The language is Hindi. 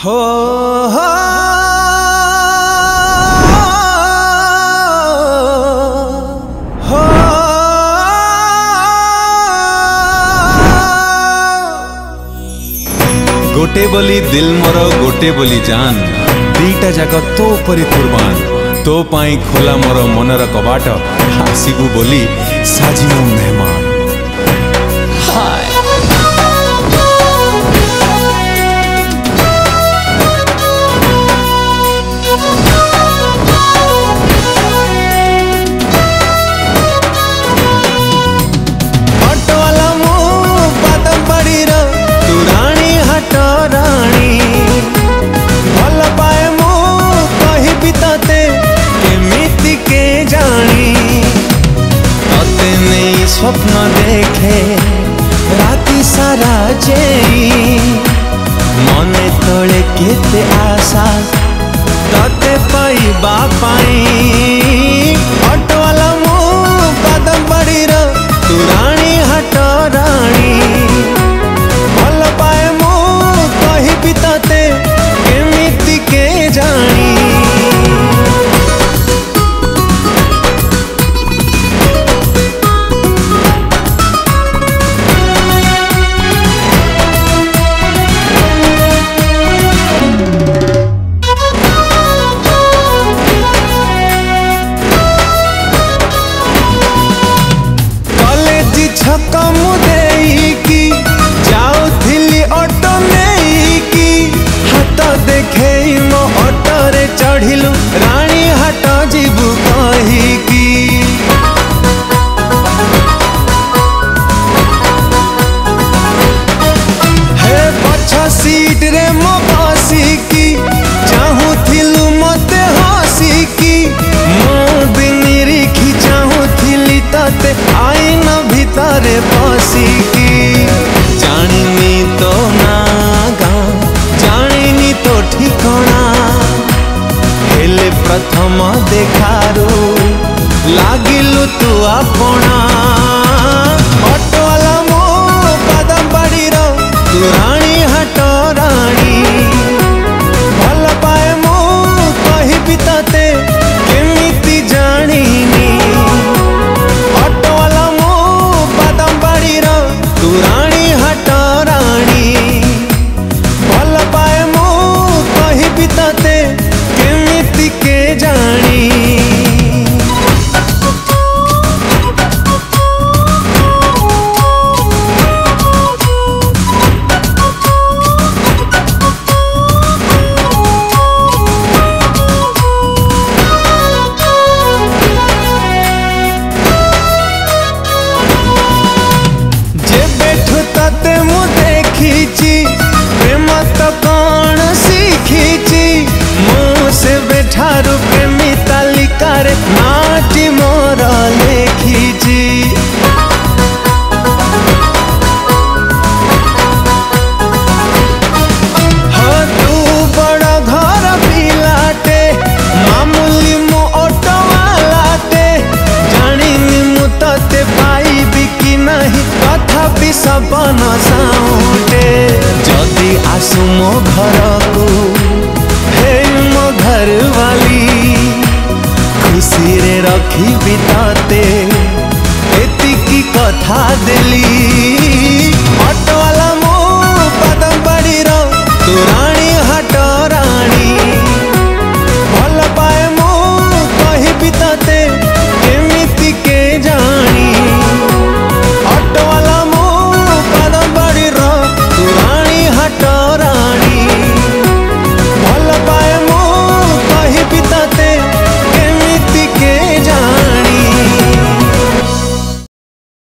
हो हो हो गोटे बोली दिल मोर गोटे बोली जान दीटा जाक तो परी कुर्बान तो पाई खोला मोर मनर कबाट आसीबू बोली साजिनो मेहमान स्वप्न देखे राति सारा जेई मने तले केते आशा तते पाइबा पाई ऑटोवाला मु बादम बड़ी रो तू रानी हट रानी भल पाए मु कहि भी तते केमिति के जानी चढ़िलु रानी हाट जीवु कहिकी हे पछ सीट रे मो बसिकी चाहूथिलु मते हसिकी मो बिनिरीखी चाहूथिली तते आईन भितरे बसिकी जानिनी तो ना गाँ जानिनी तो ठिकाना हेले प्रथम देखारू लागिलु तू अपना ऑटोवाला मो बादाम बाड़ी रो तू रानी हट रानी भल पाए मो कहि भी तते केमिति जानिनी ऑटोवाला मो बादाम बाड़ी रो तू रानी हट रानी भल पाए मो कहि भी तते के जानी जे बैठु तते मु देखीची प्रेम तो कौन सीखीची मु से बैठारू प्रेमी तालिकार नाटी मोर लेखीची हाँ तू बड़ घर पिलाटे मामूली मु ऑटो वालाटे जानिनी मु तते पाइबी कि नहीं तथापि सपन साउटे जदि आसु मो घरकू हे मो घर वाली खुशी रे रखी बिताते एतिकी कथा देली ऑटो वाला मो बादाम बाड़ी रो तू